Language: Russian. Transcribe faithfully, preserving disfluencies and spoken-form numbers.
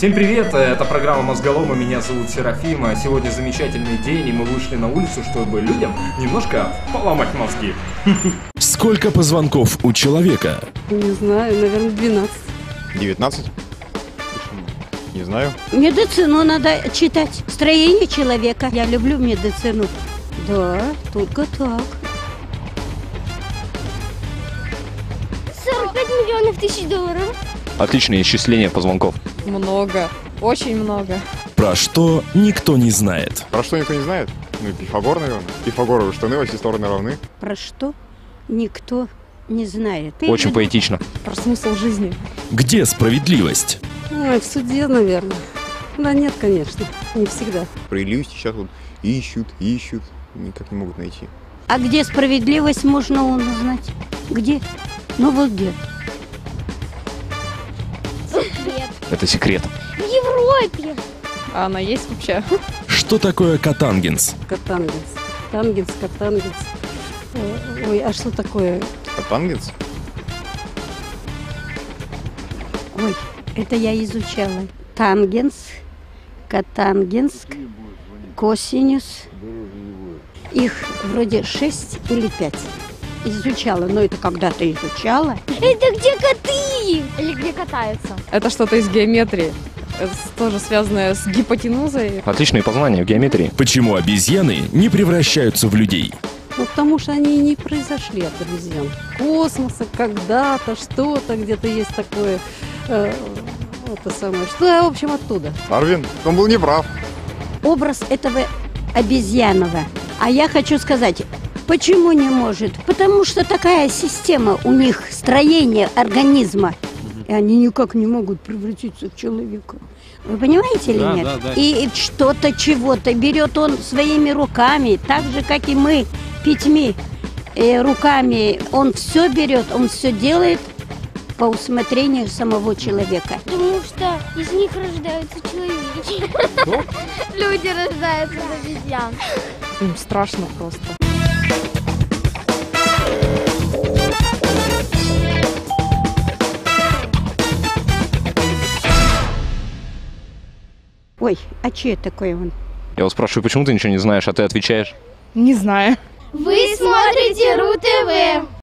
Всем привет, это программа Мозголома, меня зовут Серафима. Сегодня замечательный день, и мы вышли на улицу, чтобы людям немножко поломать мозги. Сколько позвонков у человека? Не знаю, наверное, двенадцать. девятнадцать? Не знаю. Медицину надо читать. Строение человека. Я люблю медицину. Да, только так. сорок пять миллионов тысяч долларов. Отличное исчисление позвонков. Много, очень много. Про что никто не знает. Про что никто не знает? Ну, Пифагор, наверное. Пифагоровы штаны во все стороны равны. Про что никто не знает. Очень поэтично. Про смысл жизни. Где справедливость? Ой, в суде, наверное. Да нет, конечно, не всегда. Справедливости сейчас вот ищут, ищут, никак не могут найти. А где справедливость можно узнать? Где? Ну вот где? Секрет. Это секрет. В Европе. А она есть вообще? Что такое Котангенс? Котангенс. Тангенс, Котангенс. Э, Ой, а что такое? Котангенс? Ой, это я изучала. Тангенс, Котангенск, косинус. Их вроде шесть или пять. Изучала, но это когда-то изучала. Это где коты? Или где катаются? Это что-то из геометрии. Это тоже связанное с гипотенузой. Отличные познания в геометрии. Почему обезьяны не превращаются в людей? Ну, потому что они не произошли от обезьян. Космоса когда-то, что-то где-то есть такое. Э, это самое. Что, в общем, оттуда. Дарвин, он был неправ. Образ этого обезьянного. А я хочу сказать, почему не может? Потому что такая система у них, строение организма. И они никак не могут превратиться в человека. Вы понимаете или Да, нет? да, да. И что-то, чего-то берет он своими руками, так же, как и мы, пятьми э, руками. Он все берет, он все делает по усмотрению самого человека. Потому что из них рождаются человеки. Люди рождаются из обезьян. Им страшно просто. Ой, а чей такой он? Я вот спрашиваю, почему ты ничего не знаешь, а ты отвечаешь. Не знаю. Вы смотрите РУ-ТВ.